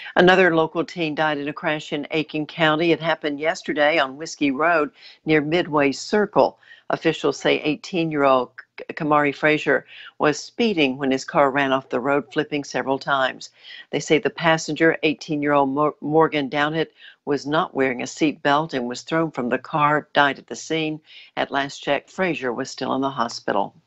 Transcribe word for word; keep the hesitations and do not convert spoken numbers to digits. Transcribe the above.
Another local teen died in a crash in Aiken County. It happened yesterday on Whiskey Road near Midway Circle. Officials say eighteen-year-old Kamari Frazier was speeding when his car ran off the road, flipping several times. They say the passenger, eighteen-year-old Morgan Downit, was not wearing a seat belt and was thrown from the car, died at the scene. At last check, Frazier was still in the hospital.